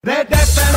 Red FM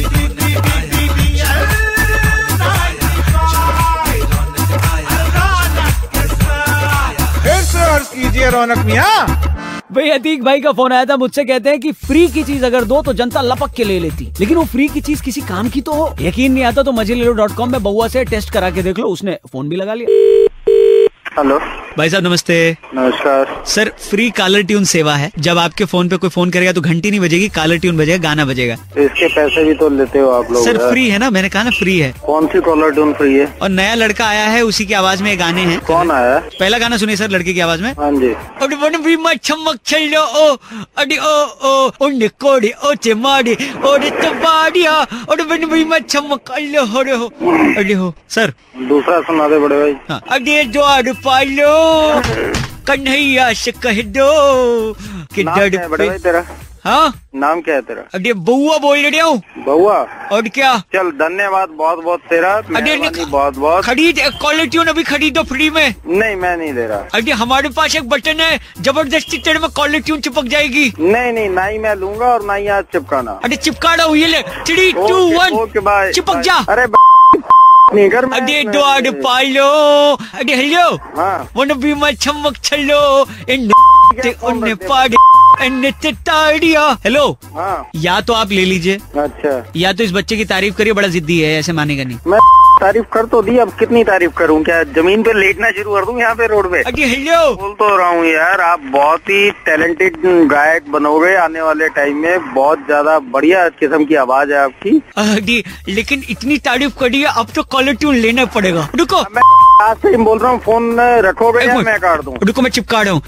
फिर से अर्ज कीजिए रौनक मियां। भाई अतीक भाई का फोन आया था, मुझसे कहते हैं कि फ्री की चीज अगर दो तो जनता लपक के ले लेती, लेकिन वो फ्री की चीज किसी काम की तो हो। यकीन नहीं आता तो मजेलेलो.com में बउआ से टेस्ट करा के देख लो, उसने फोन भी लगा लिया। हेलो भाई साहब नमस्ते। नमस्कार सर फ्री कॉलर ट्यून सेवा है, जब आपके फोन पे कोई फोन करेगा तो घंटी नहीं बजेगी, कॉलर ट्यून बजेगा, गाना बजेगा। इसके पैसे भी तो लेते हो आप लोग? सर फ्री है ना, मैंने कहा ना फ्री है। कौन सी कॉलर ट्यून फ्री है? और नया लड़का आया है, उसी की आवाज में गाने हैं। कौन आया? पहला गाना सुनिए सर लड़के की आवाज में। हाँ जी। चमक चलो ओ अडी ओ निकोड़ी ओ चमाड़ी और तबाड़िया और बन चमक अल्लो हो अडी हो। सर दूसरा सुना दे बड़े भाई। हाँ। अडे द्वार पालो कन्हैया से कह दो कि नाम क्या है बड़े भाई तेरा? हाँ नाम क्या है तेरा? अरे बउआ बोल रहे हो। बउआ? और क्या? चल धन्यवाद बहुत बहुत तेरा, बहुत बहुत। खरीद कॉलर ट्यून अभी खरीदो फ्री में। नहीं मैं नहीं दे रहा। अरे हमारे पास एक बटन है, जबरदस्ती तेरे में कॉलर ट्यून चिपक जाएगी। नहीं ना ही मैं लूंगा और ना ही आज चिपकाना। अरे चिपका रहा हूँ, ये ले 3, 2, 1 चिपक जा। अरे नहीं कर। अरे द्वार पालो अरे हेलो हाँ वन भी मैं चमक चलो उन्हें पाड़े ताड़िया। हेलो हाँ या तो आप ले लीजिए, अच्छा, या तो इस बच्चे की तारीफ करिए, बड़ा जिद्दी है, ऐसे मानेगा नहीं। मैं तारीफ कर तो दी, अब कितनी तारीफ करूं? क्या जमीन पे लेटना शुरू कर दूं यहाँ पे रोड पे? अरे हेलो बोल तो रहा हूँ यार, आप बहुत ही टैलेंटेड गायक बनोगे आने वाले टाइम में। बहुत ज्यादा बढ़िया किस्म की आवाज है आपकी। अरे लेकिन इतनी तारीफ करिए, अब तो कॉलर ट्यून लेना पड़ेगा। रुको मैं आज से बोल रहा हूँ, फोन रखोगे या मैं काट दूं? रुको मैं चिपका रहा हूँ,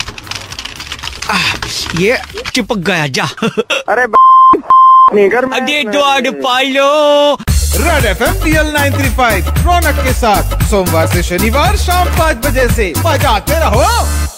ये चिपक गया जा। अरे नहीं कर। अरे द्वार पालो। रेड FM DL 935 रौनक के साथ सोमवार से शनिवार शाम 5 बजे से बजाते रहो।